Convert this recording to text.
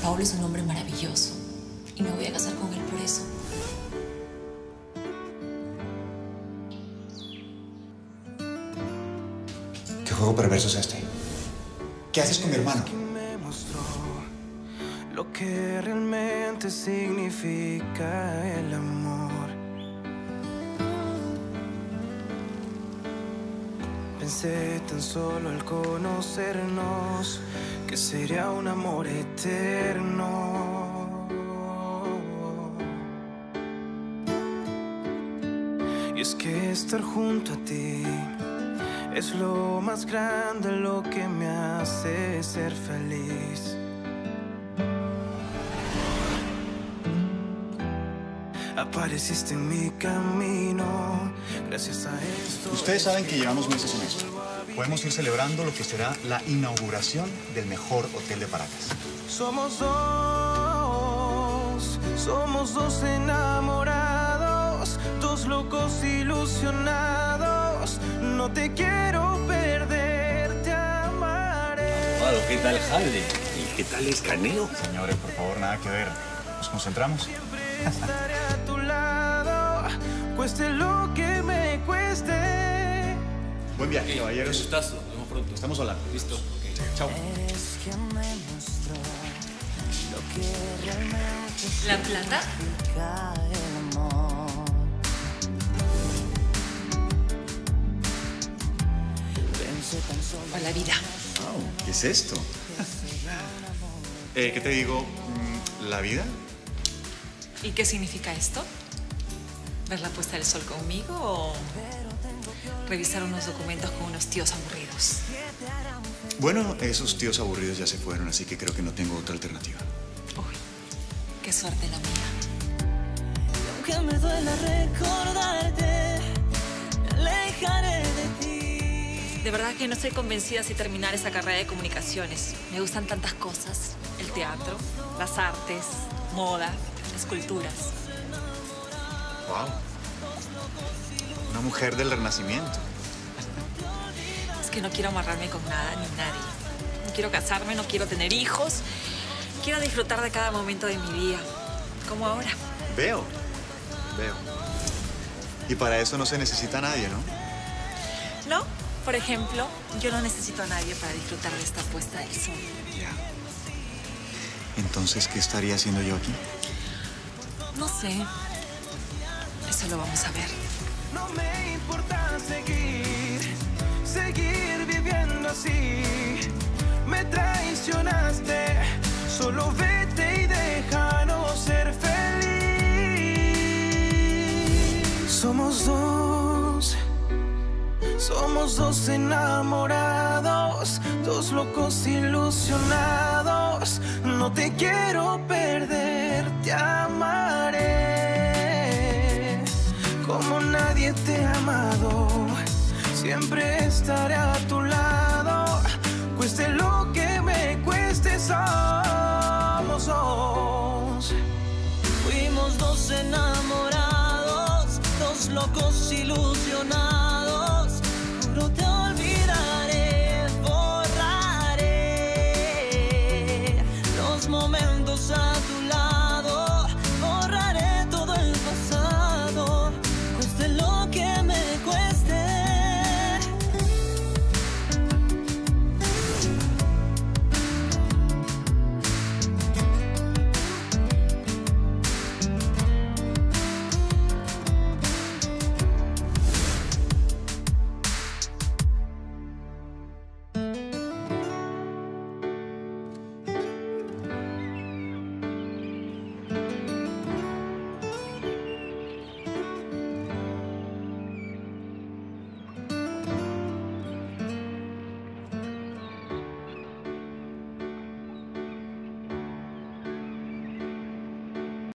Paulo es un hombre maravilloso y me voy a casar con él por eso. ¿Qué juego perverso es este? ¿Qué haces con mi hermano? Lo que realmente significa el amor. Pensé tan solo al conocernos que sería un amor eterno. Y es que estar junto a ti es lo más grande, lo que me hace ser feliz. Apareciste en mi camino, gracias a esto. Ustedes saben que llevamos meses en esto. Podemos ir celebrando lo que será la inauguración del mejor hotel de Paracas. Somos dos enamorados, dos locos ilusionados. No te quiero perder, te amaré. Bueno, ¿qué tal Harley? ¿Y qué tal Escaneo? Señores, por favor, nada que ver. ¿Nos concentramos? Estaré a tu lado, cueste lo que me cueste. Buen viaje, caballeros. Gustazo, nos vemos pronto. Estamos hablando. Listo. Okay. Chao. Eres quien me mostró lo que realmente ¿La plata? significa el amor. Pensé tan solo O la vida. Wow, ¿qué es esto? ¿Qué te digo? ¿La vida? ¿Y qué significa esto? ¿Ver la puesta del sol conmigo o revisar unos documentos con unos tíos aburridos? Bueno, esos tíos aburridos ya se fueron, así que creo que no tengo otra alternativa. Uy, qué suerte la mía. aunque me duela recordarte, me alejaré de ti. De verdad que no estoy convencida si terminar esa carrera de comunicaciones. Me gustan tantas cosas. El teatro, las artes, moda, esculturas. Wow. Una mujer del Renacimiento. Es que no quiero amarrarme con nada ni nadie. No quiero casarme, no quiero tener hijos. Quiero disfrutar de cada momento de mi vida, como ahora. Veo. Y para eso no se necesita a nadie, ¿no? No, por ejemplo, yo no necesito a nadie para disfrutar de esta puesta del sol. Ya. Entonces, ¿qué estaría haciendo yo aquí? No sé. Eso lo vamos a ver. No me importa seguir viviendo así. Me traicionaste, solo vete y déjanos ser feliz. Somos dos enamorados, dos locos ilusionados. No te quiero perder, te amaré como nadie te ha amado. Siempre estaré a tu